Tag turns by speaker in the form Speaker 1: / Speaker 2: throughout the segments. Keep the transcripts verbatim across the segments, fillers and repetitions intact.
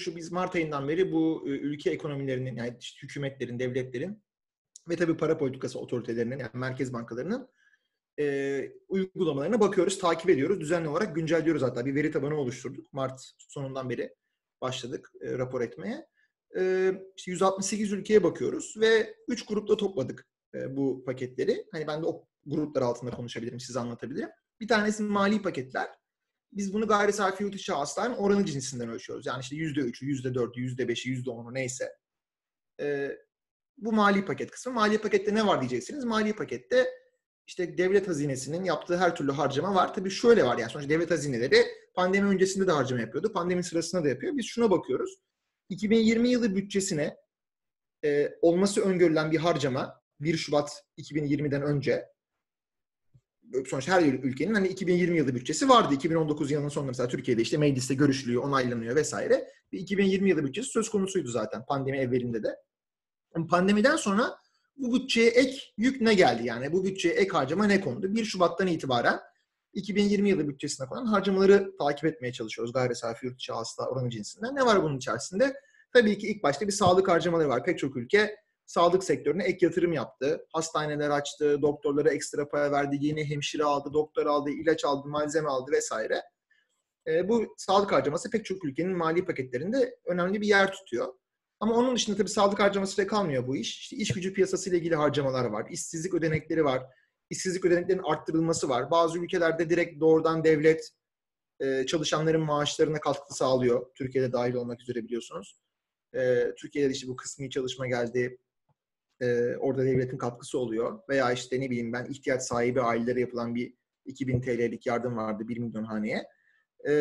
Speaker 1: şu, biz Mart ayından beri bu ülke ekonomilerinin, yani işte hükümetlerin, devletlerin ve tabii para politikası otoritelerinin, yani merkez bankalarının e, uygulamalarına bakıyoruz, takip ediyoruz. Düzenli olarak güncelliyoruz hatta. Bir veri tabanı oluşturduk. Mart sonundan beri başladık e, rapor etmeye. E, işte yüz altmış sekiz ülkeye bakıyoruz ve üç grupta topladık e, bu paketleri. Hani ben de o gruplar altında konuşabilirim, size anlatabilirim. Bir tanesi mali paketler. Biz bunu gayri safi yurt içi hasılanın oranı cinsinden ölçüyoruz. Yani işte yüzde üçü, yüzde dördü, yüzde beşi, yüzde onu neyse. E, bu mali paket kısmı. Mali pakette ne var diyeceksiniz. Mali pakette işte devlet hazinesinin yaptığı her türlü harcama var. Tabii şöyle var, yani sonuçta devlet hazineleri pandemi öncesinde de harcama yapıyordu. Pandemi sırasında da yapıyor. Biz şuna bakıyoruz. iki bin yirmi yılı bütçesine e, olması öngörülen bir harcama bir Şubat iki bin yirmiden önce, sonuçta her ülkenin hani iki bin yirmi yılı bütçesi vardı. iki bin on dokuz yılının sonunda mesela Türkiye'de işte mecliste görüşülüyor, onaylanıyor vesaire. Bir iki bin yirmi yılı bütçesi söz konusuydu zaten pandemi evvelinde de. Pandemiden sonra bu bütçeye ek yük ne geldi? Yani bu bütçeye ek harcama ne kondu? bir Şubat'tan itibaren iki bin yirmi yılı bütçesine konan harcamaları takip etmeye çalışıyoruz. Gayri safi yurt içi hasıla oranı cinsinden. Ne var bunun içerisinde? Tabii ki ilk başta bir sağlık harcamaları var. Pek çok ülke sağlık sektörüne ek yatırım yaptı. Hastaneler açtı, doktorlara ekstra para verdi, yeni hemşire aldı, doktor aldı, ilaç aldı, malzeme aldı vesaire. E, bu sağlık harcaması pek çok ülkenin mali paketlerinde önemli bir yer tutuyor. Ama onun dışında tabii sağlık harcamasıyla kalmıyor bu iş. İşte iş gücü piyasası ile ilgili harcamalar var. İşsizlik ödenekleri var. İşsizlik ödeneklerinin arttırılması var. Bazı ülkelerde direkt doğrudan devlet e, çalışanların maaşlarına katkı sağlıyor. Türkiye'de dahil olmak üzere biliyorsunuz. E, Türkiye'de işte bu kısmi çalışma geldi. E, orada devletin katkısı oluyor. Veya işte ne bileyim ben, ihtiyaç sahibi ailelere yapılan bir iki bin T L'lik yardım vardı bir milyon haneye. E,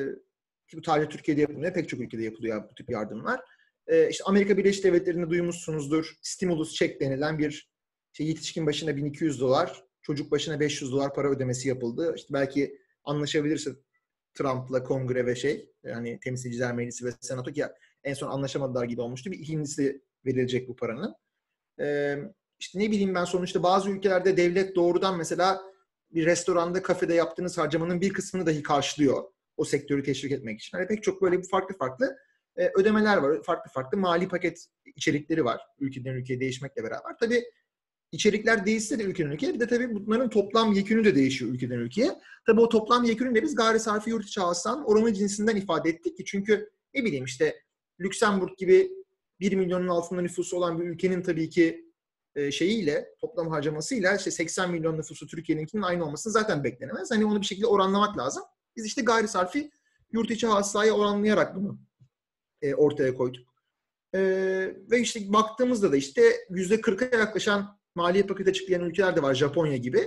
Speaker 1: ki bu sadece Türkiye'de yapılmıyor. Pek çok ülkede yapılıyor bu tip yardımlar. Ee, işte Amerika Birleşik Devletleri'nde duymuşsunuzdur. Stimulus check denilen bir işte yetişkin başına bin iki yüz dolar, çocuk başına beş yüz dolar para ödemesi yapıldı. İşte belki anlaşabilirse Trump'la Kongre ve şey, yani Temsilciler Meclisi ve Senato, ki en son anlaşamadılar gibi olmuştu. Bir ikincisi verilecek bu paranın. Ee, işte ne bileyim ben, sonuçta bazı ülkelerde devlet doğrudan mesela bir restoranda, kafede yaptığınız harcamanın bir kısmını dahi karşılıyor. O sektörü teşvik etmek için. Yani pek çok böyle bir farklı farklı ödemeler var. Farklı farklı mali paket içerikleri var. Ülkeden ülkeye değişmekle beraber. Tabii içerikler değişse de ülkeden ülkeye, bir de tabii bunların toplam yekünü de değişiyor ülkeden ülkeye. Tabii o toplam yekünü de biz gayri safi yurt içi hasılanın oranı cinsinden ifade ettik ki, çünkü ne bileyim işte Lüksemburg gibi bir milyonun altında nüfusu olan bir ülkenin tabii ki şeyiyle, toplam harcamasıyla işte seksen milyon nüfusu Türkiye'ninkinin aynı olmasını zaten beklenemez. Hani onu bir şekilde oranlamak lazım. Biz işte gayri safi yurt içi hasılaya oranlayarak bunu ortaya koyduk. Ee, ve işte baktığımızda da işte yüzde kırka yaklaşan maliye paketi açıklayan ülkeler de var, Japonya gibi.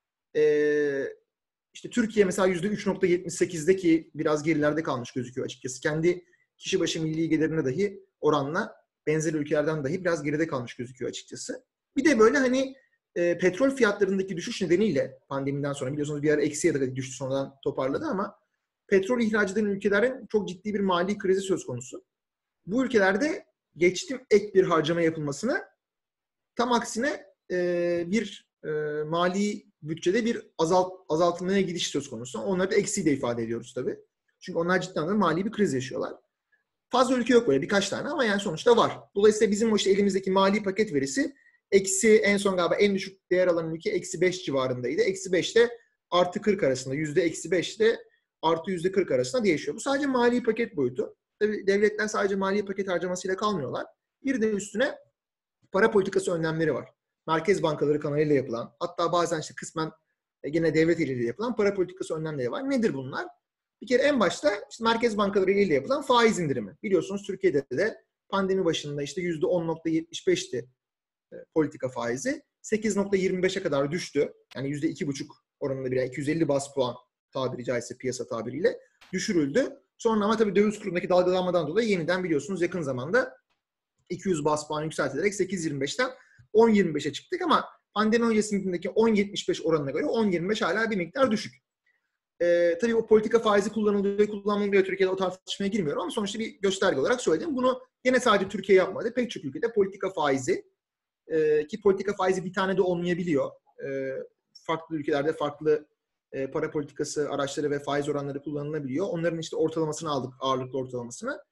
Speaker 1: Ee, işte Türkiye mesela yüzde üç virgül yetmiş sekiz'deki biraz gerilerde kalmış gözüküyor açıkçası. Kendi kişi başı milli gelirine dahi oranla benzer ülkelerden dahi biraz geride kalmış gözüküyor açıkçası. Bir de böyle hani e, petrol fiyatlarındaki düşüş nedeniyle pandemiden sonra biliyorsunuz bir ara eksiye de düştü, sonradan toparladı ama petrol ihraç eden ülkelerin çok ciddi bir mali krizi söz konusu. Bu ülkelerde geçtim ek bir harcama yapılmasını, tam aksine e, bir e, mali bütçede bir azalt, azaltılmaya gidiş söz konusu. Onları da eksiği de ifade ediyoruz tabii. Çünkü onlar cidden anlamda mali bir kriz yaşıyorlar. Fazla ülke yok böyle, birkaç tane, ama yani sonuçta var. Dolayısıyla bizim o işte elimizdeki mali paket verisi eksi, en son galiba en düşük değer alan ülke eksi beş civarındaydı. Eksi beşte artı kırk arasında, yüzde eksi beşte artı yüzde kırk arasında değişiyor. Bu sadece mali paket boyutu. Tabii devletler sadece mali paket harcamasıyla kalmıyorlar. Bir de üstüne para politikası önlemleri var. Merkez bankaları kanalıyla yapılan, hatta bazen işte kısmen yine devlet eliyle yapılan para politikası önlemleri var. Nedir bunlar? Bir kere en başta işte merkez bankaları eliyle yapılan faiz indirimi. Biliyorsunuz Türkiye'de de pandemi başında işte yüzde on virgül yetmiş beş'ti politika faizi. sekiz virgül yirmi beş'e kadar düştü. Yani yüzde iki virgül beş oranında bir, iki yüz elli bas puan tabiri caizse piyasa tabiriyle düşürüldü. Sonra ama tabii döviz kurundaki dalgalanmadan dolayı yeniden biliyorsunuz yakın zamanda iki yüz bas puan yükseltilerek sekiz virgül yirmi beş'ten on virgül yirmi beş'e çıktık ama pandemi öncesindeki on virgül yetmiş beş oranına göre on virgül yirmi beş hala bir miktar düşük. Ee, tabii o politika faizi kullanılıyor ve kullanılmıyor, Türkiye'de o tartışmaya girmiyorum ama sonuçta bir gösterge olarak söyledim. Bunu yine sadece Türkiye yapmadı. Pek çok ülkede politika faizi, e, ki politika faizi bir tane de olmayabiliyor. E, farklı ülkelerde farklı e, para politikası araçları ve faiz oranları kullanılabiliyor. Onların işte ortalamasını aldık, ağırlıklı ortalamasını.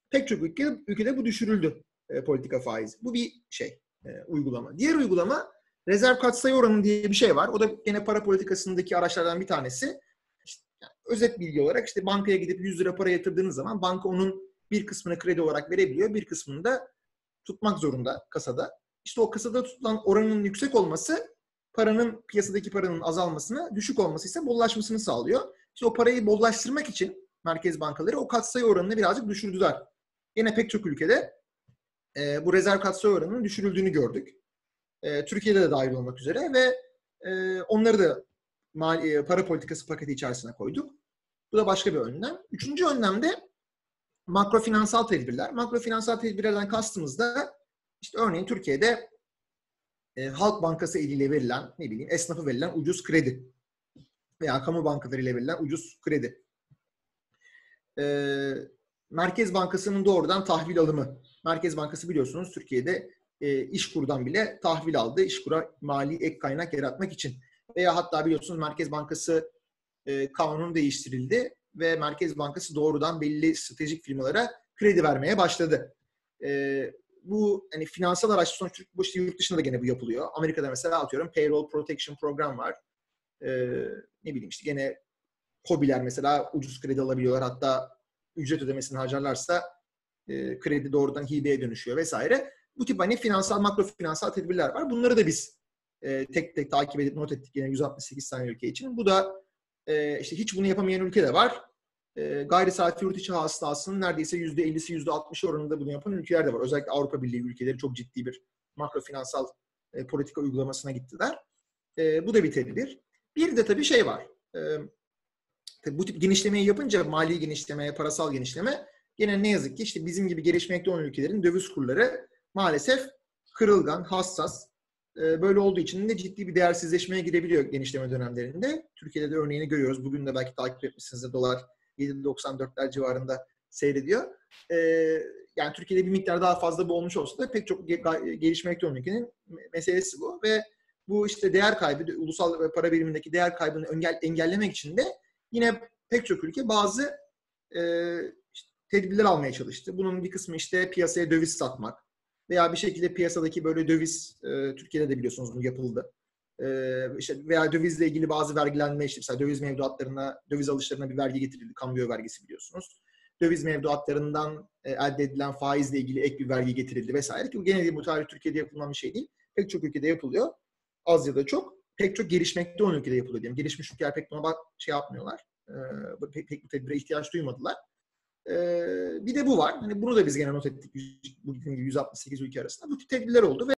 Speaker 1: Pek çok ülkede, ülkede bu düşürüldü e, politika faizi. Bu bir şey, e, uygulama. Diğer uygulama rezerv katsayı oranı diye bir şey var. O da yine para politikasındaki araçlardan bir tanesi. İşte, yani özet bilgi olarak işte bankaya gidip yüz lira para yatırdığınız zaman banka onun bir kısmını kredi olarak verebiliyor. Bir kısmını da tutmak zorunda kasada. İşte o kasada tutulan oranın yüksek olması paranın, piyasadaki paranın azalmasına, düşük olması ise bollaşmasını sağlıyor. İşte o parayı bollaştırmak için merkez bankaları o katsayı oranını birazcık düşürdüler. Yine pek çok ülkede e, bu rezerv katsayı oranının düşürüldüğünü gördük. E, Türkiye'de de dahil olmak üzere ve e, onları da mali, e, para politikası paketi içerisine koyduk. Bu da başka bir önlem. Üçüncü önlem de makrofinansal tedbirler. Makrofinansal tedbirlerden kastımız da işte örneğin Türkiye'de e, Halk Bankası eliyle verilen, ne bileyim, esnafı verilen ucuz kredi veya kamu bankalarıyla verilen ucuz kredi. E, Merkez Bankası'nın doğrudan tahvil alımı. Merkez Bankası biliyorsunuz Türkiye'de e, İşkur'dan bile tahvil aldı. İşkur'a mali ek kaynak yaratmak için. Veya hatta biliyorsunuz Merkez Bankası e, kanunu değiştirildi ve Merkez Bankası doğrudan belli stratejik firmalara kredi vermeye başladı. E, bu hani finansal araç sonuçta bu işte yurt dışında da gene bu yapılıyor. Amerika'da mesela atıyorum Payroll Protection Program var. E, ne bileyim işte gene KOBİ'ler mesela ucuz kredi alabiliyorlar. Hatta ücret ödemesini harcarlarsa e, kredi doğrudan hibeye dönüşüyor vesaire. Bu tip hani finansal, makro finansal tedbirler var. Bunları da biz e, tek tek takip edip not ettik yine yüz altmış sekiz tane ülke için. Bu da e, işte hiç bunu yapamayan ülke de var. E, gayri safi yurt içi hasılasının neredeyse yüzde ellisi yüzde altmışı oranında bunu yapan ülkeler de var. Özellikle Avrupa Birliği ülkeleri çok ciddi bir makro finansal e, politika uygulamasına gittiler. E, bu da bir tedbir. Bir de tabii şey var. E, tabii bu tip genişlemeyi yapınca mali genişleme, parasal genişleme gene ne yazık ki işte bizim gibi gelişmekte olan ülkelerin döviz kurları maalesef kırılgan, hassas. E, böyle olduğu için de ciddi bir değersizleşmeye gidebiliyor genişleme dönemlerinde. Türkiye'de de örneğini görüyoruz. Bugün de belki takip etmişsinizdir. Dolar yedi doksan dörtler civarında seyrediyor. E, yani Türkiye'de bir miktar daha fazla bu olmuş olsa da pek çok gelişmekte olan ülkenin meselesi bu. Ve bu işte değer kaybı, ulusal para birimindeki değer kaybını engel, engellemek için de yine pek çok ülke bazı e, işte, tedbirler almaya çalıştı. Bunun bir kısmı işte piyasaya döviz satmak veya bir şekilde piyasadaki böyle döviz, e, Türkiye'de de biliyorsunuz bu yapıldı. E, işte veya dövizle ilgili bazı vergilenme, işte mesela döviz mevduatlarına, döviz alışlarına bir vergi getirildi. Kambiyo vergisi biliyorsunuz. Döviz mevduatlarından e, elde edilen faizle ilgili ek bir vergi getirildi vesaire. Ki bu gene bu tarih Türkiye'de yapılan bir şey değil. Pek çok ülkede yapılıyor. Az ya da çok. Pek çok gelişmekte olan ülkede yapılıyor diyelim. Gelişmiş ülkeler pek buna bak şey yapmıyorlar. E, pek, pek bu tedbire ihtiyaç duymadılar. Ee, bir de bu var. Hani bunu da biz gene not ettik. Bugün yüz altmış sekiz ülke arasında. Bu tip tedbirler oldu ve